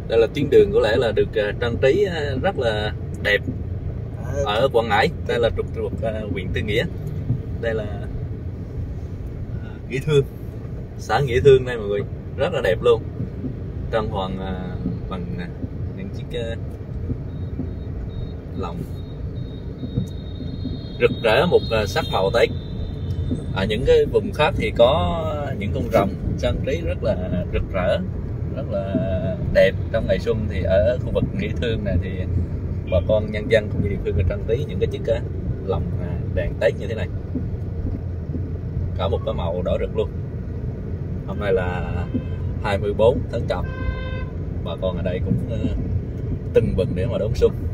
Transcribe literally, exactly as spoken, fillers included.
Đây là tuyến đường có lẽ là được trang trí rất là đẹp ở Quảng Ngãi. Đây là trục trục huyện Tư Nghĩa. Đây là Nghĩa Thương, xã Nghĩa Thương đây mọi người, rất là đẹp luôn. Trang hoàng bằng những chiếc lồng rực rỡ một sắc màu Tết. Ở những cái vùng khác thì có những con rồng trang trí rất là rực rỡ, rất là đẹp trong ngày xuân. Thì ở khu vực Nghĩa Thương này thì bà con nhân dân cũng như địa phương trang trí những cái chiếc lồng đèn Tết như thế này, cả một cái màu đỏ rực luôn. Hôm nay là hai mươi bốn tháng Chạp, bà con ở đây cũng tưng bừng để mà đón xuân.